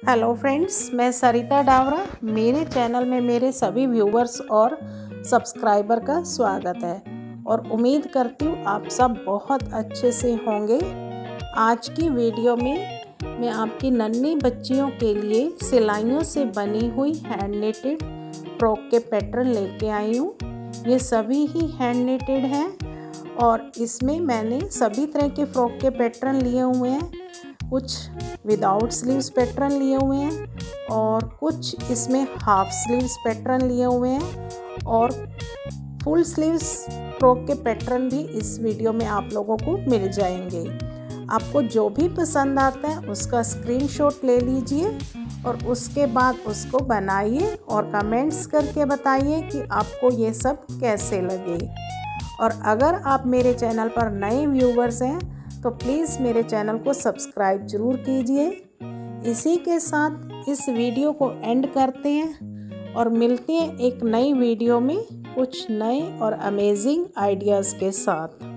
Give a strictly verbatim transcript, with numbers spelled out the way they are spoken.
Hello friends, मैं सरिता डावरा। मेरे channel में मेरे सभी व्यूवर्स और सब्सक्राइबर का स्वागत है और उम्मीद करती हूँ आप सब बहुत अच्छे से होंगे। आज की वीडियो में मैं आपकी नन्ही बच्चियों के लिए सिलाइयों से बनी हुई हैंड नेटेड फ्रॉक के पैटर्न लेके आई हूँ। ये सभी ही हैंड नेटेड हैं और इसमें मैंने सभी तरह के फ्रॉक के पैटर्न लिए हुए हैं। कुछ विदाउट स्लीव्स पैटर्न लिए हुए हैं और कुछ इसमें हाफ स्लीव्स पैटर्न लिए हुए हैं और फुल स्लीव्स फ्रॉक के पैटर्न भी इस वीडियो में आप लोगों को मिल जाएंगे। आपको जो भी पसंद आता है उसका स्क्रीनशॉट ले लीजिए और उसके बाद उसको बनाइए और कमेंट्स करके बताइए कि आपको ये सब कैसे लगे। और अगर आप मेरे चैनल पर नए व्यूवर्स हैं तो प्लीज़ मेरे चैनल को सब्सक्राइब ज़रूर कीजिए। इसी के साथ इस वीडियो को एंड करते हैं और मिलते हैं एक नई वीडियो में कुछ नए और अमेजिंग आइडियाज़ के साथ।